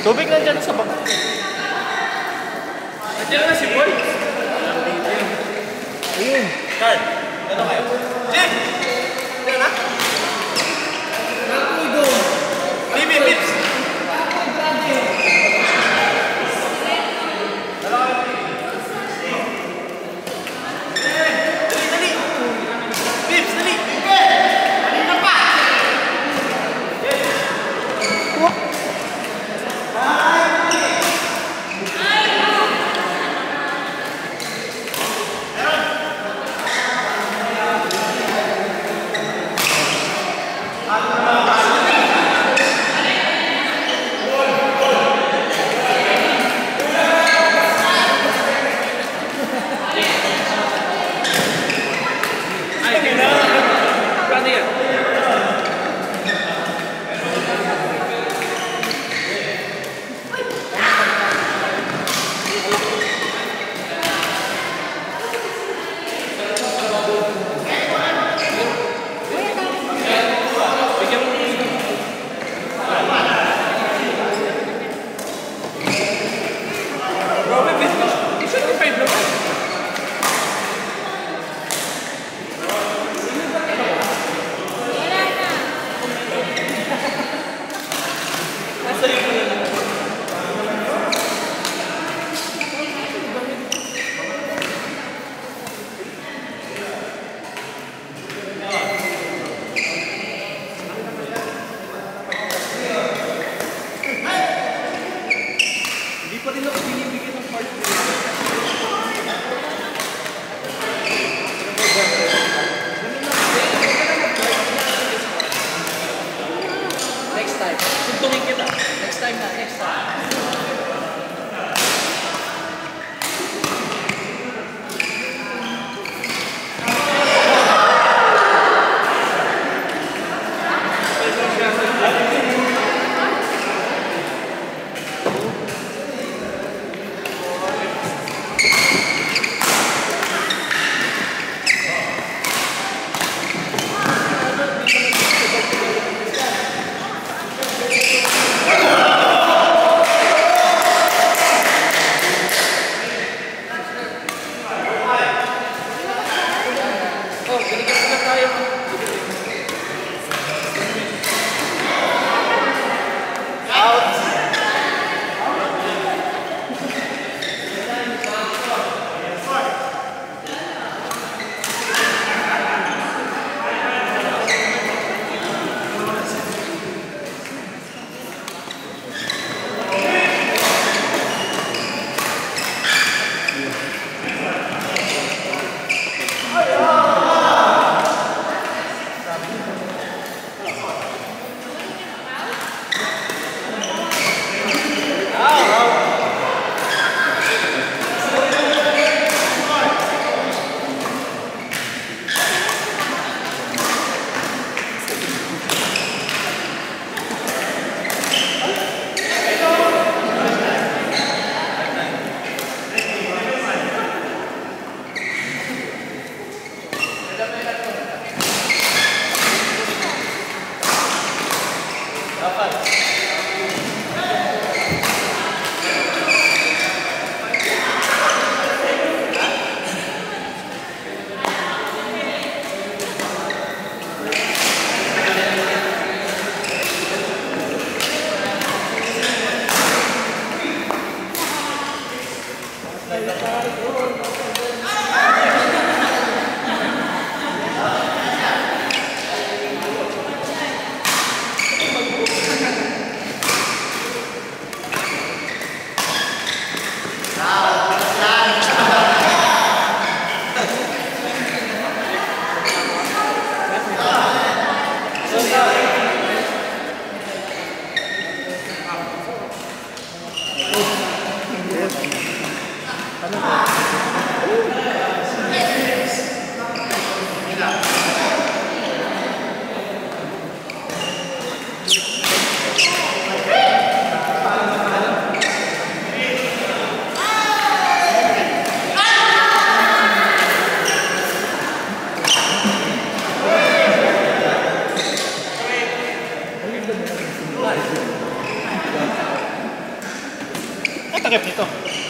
Tubig nandiyan sa baba. Nandiyan na si Boy. Ayun. Carl, ano kayo? Jim! Nandiyan na? Bibi, Bips! takip nito?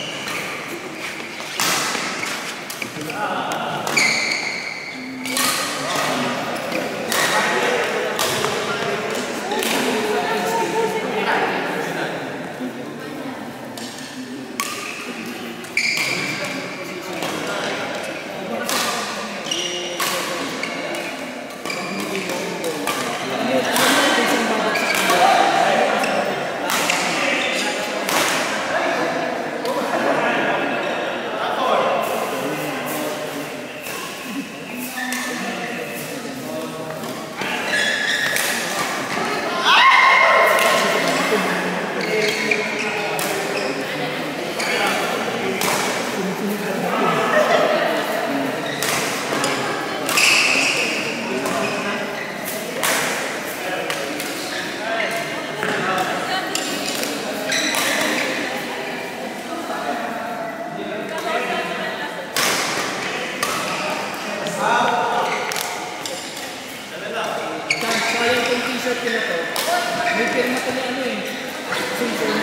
May pirma pa niya ano eh. Siblings.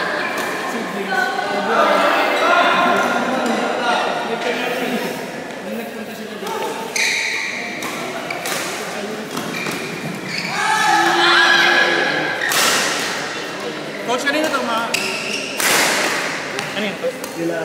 May pirma pa niya. Nung nagpunta sila dito. Coach, kanina ito mga... Kanina ito? Sila.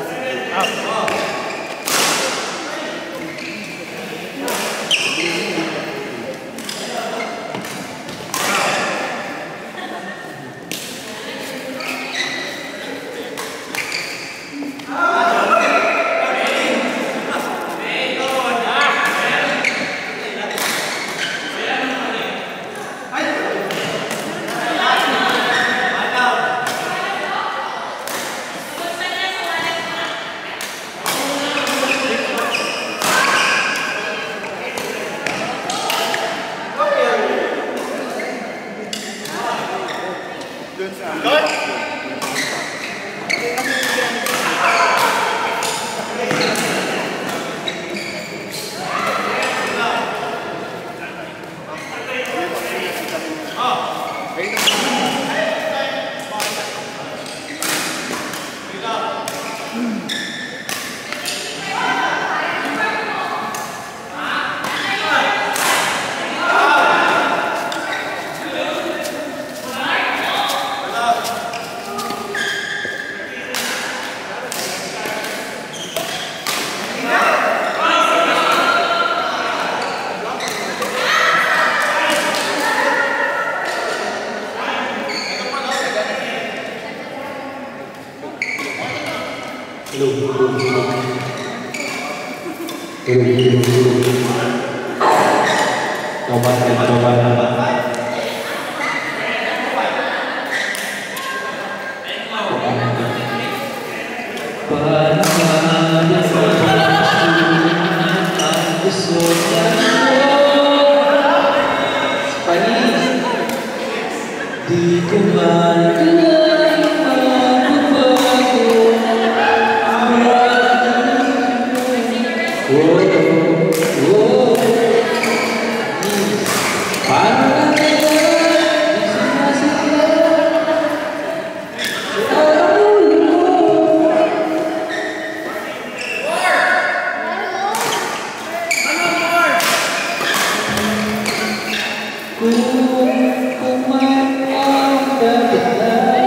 Ku memandang dari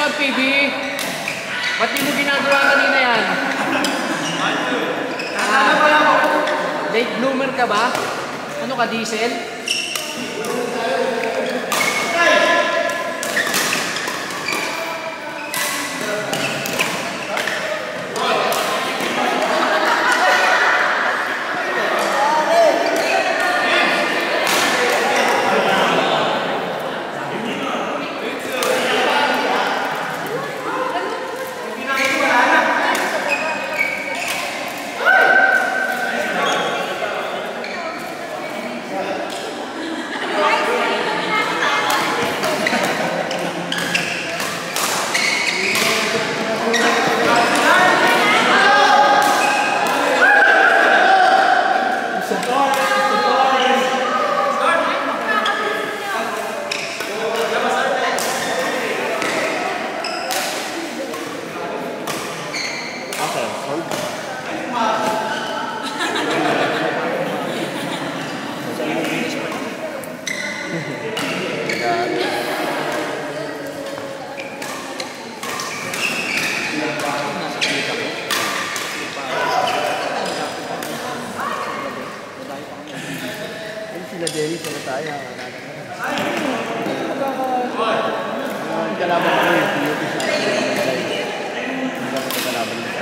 naman, PB. Ba't di mo ginagawa kanina yan? Late bloomer ka ba? Ano ka, diesel? Sila Dennis, sila tayo. Kalaban ko yung PUP sa kalaban nila.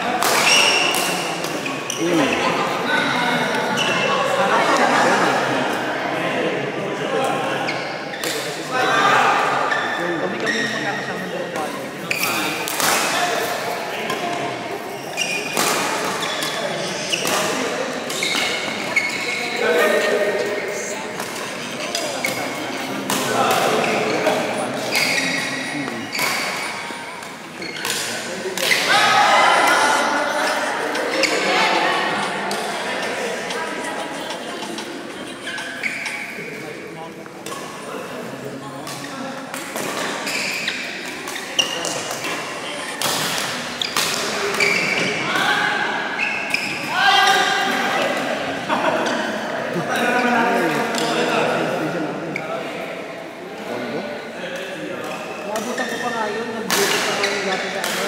Kami yung magkakasama doon pa. Nabutan ko pa nga yun, nag-duty pa nga yung dati sa ano.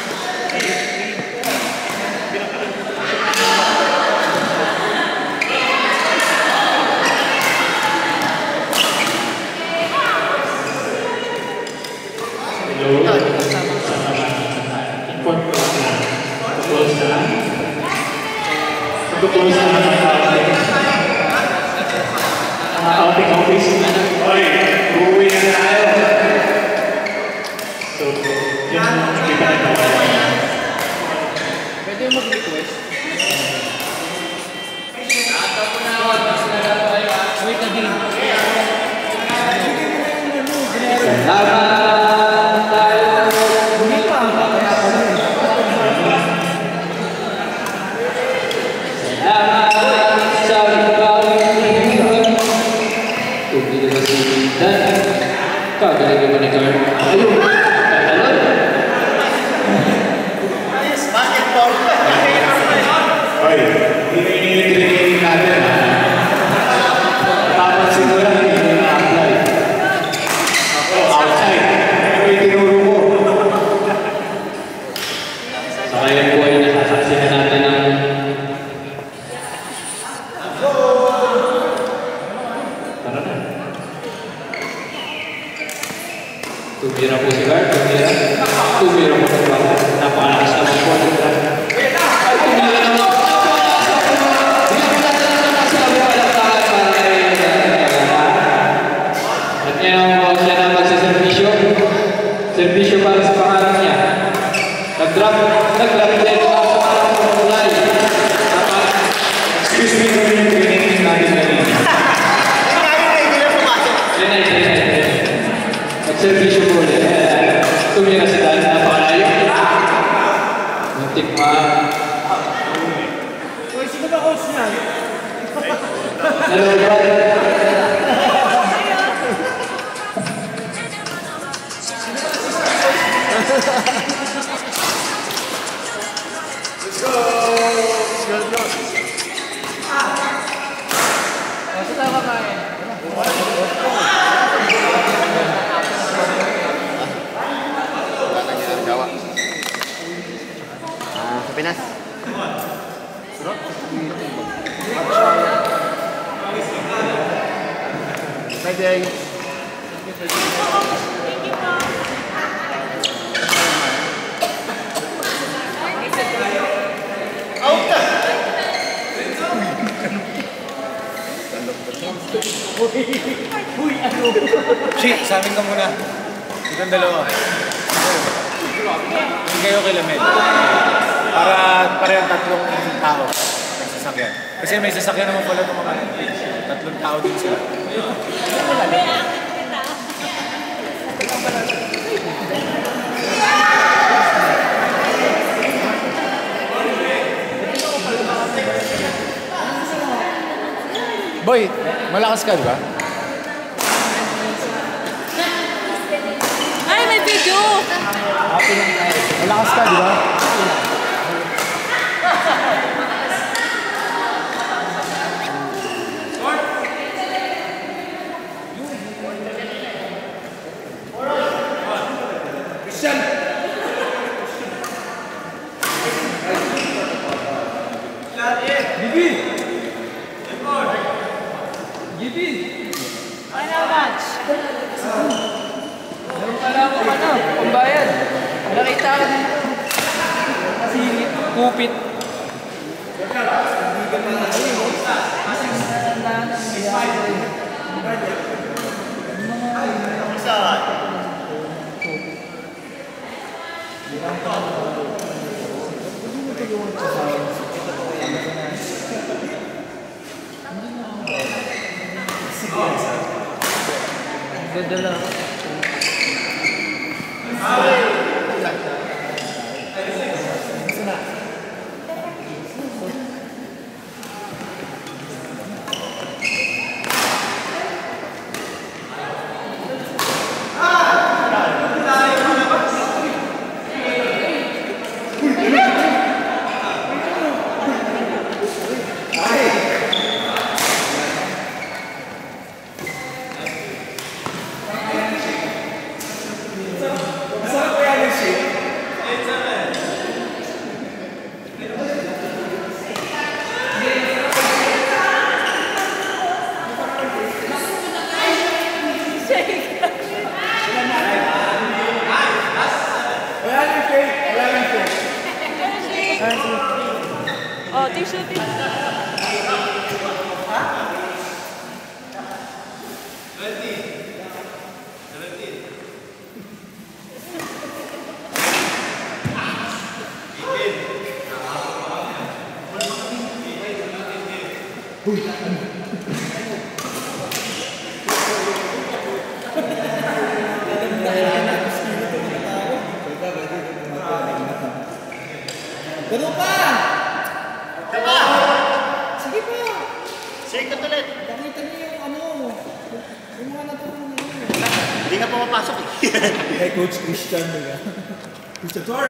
Outing office. Oy, uuwi na tayo. So, yun ang nakikita nito. Pwede yung mag-request. Wait na din. Salamat tayo. Hindi pa. Salamat sa ikaw. Hindi na masimulan. Kagaling naman ito. Ayun. Tatalon. Basketball. Oy, ini natin. Tapos siguro hindi na-apply. Outside. Pero itinuro mo. Sa kaya po ay nasasaksihan natin ang tara na. Tumira po si Guard. Tumira po si Guard. Napakalakas naman po. Ay, tumira naman. At ngayon siya na magsiservisyo. Servisyo para sa pangarap niya. Nag-drop din sa pangarap sa kulay. Excuse me for yung training natin kanina. Trinay. Nag-servisyo po ulit. Tumira si Dan. Napakalayo. Muntik ma. Uy, sino ba coach niya? Hello, brother. Let's go! Kasi tayo kakain. Shit, sa amin ka muna. Itong dalawa. Hindi kayo kilamit. Para parehang tatlong tao may sasakyan. Kasi may sasakyan naman pala itong mga tatlong tao din sila. Boy, malakas ka, di ba? Ay, may video! Malakas ka, di ba? Final match. Meron pala ako pambayad. Nakita ko dito. Singit, kupit. Ganda lang. Oh, tissue, tissue. Ganun pa! Diba? Sige pa! Shake ka ulit. Nakita niyo yung ano, yung mga natulungan niyo. Hindi nga pumapasok eh. Hey, Coach Christian, diba? Christian,